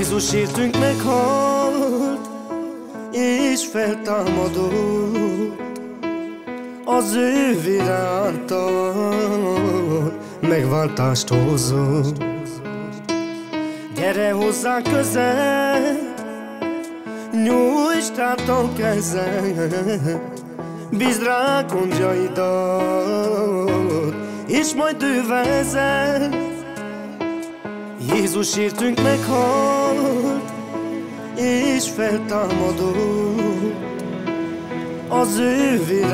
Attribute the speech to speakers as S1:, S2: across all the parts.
S1: Jézus értünk meghalt, és feltámadott, az ő vére által megváltást hozott. Gyere hozzá közel, nyújtsd át a kezed, bízd rá gondjaidat, és majd ő vezet. Jézus értünk meghalt, és feltámadott, az ő vére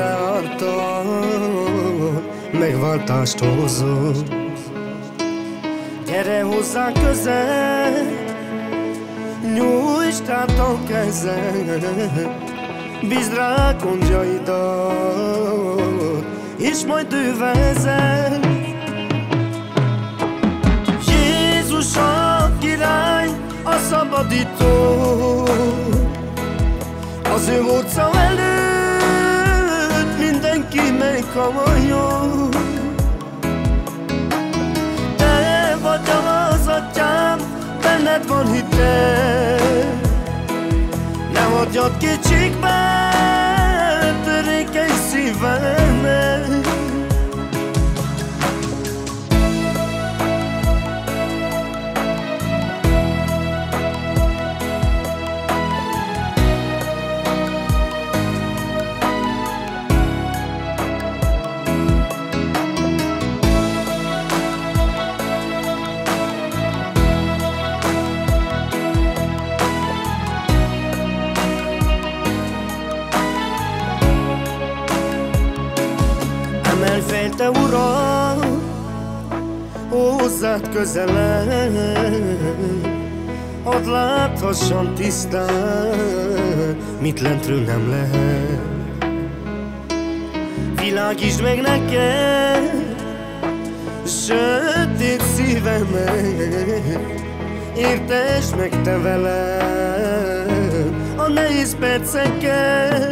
S1: által megváltást hozott. Gyere hozzá közel, nyújtsd át a kezed, bízd rá gondjaidat, és majd ő vezet. Jézus a király, a szabadító, az ő orca előtt mindenki meghalljon. Te vagy az atyám, benned van hitem, ne hagyjad kétségbe törékeny szívemet. Emelj fel, te Uram, hozzád közelebb, hadd láthassam tisztán, mit lentről nem lehet. Világítsd meg neked sötét szívemet, értesd meg te velem a nehéz perceket.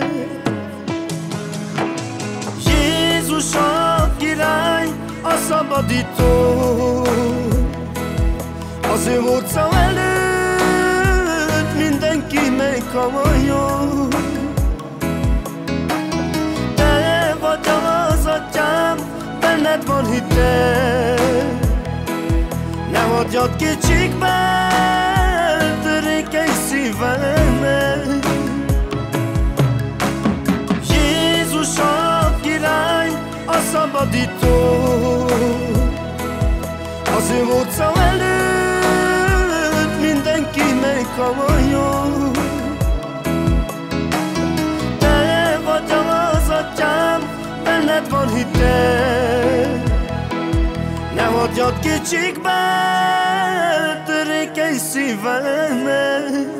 S1: Jézus a király, a szabadító, az ő orca előtt mindenki meghalljon. Te vagy az atyám, benned van hitem, ne hagyjad kétségbe törékeny szívemet. Jézus a király, a szabadító, az ő orca előtt mindenki meghalljon. Te vagy az atyám, benned van hitem, ne hagyjad kétségbe törékeny szívemet.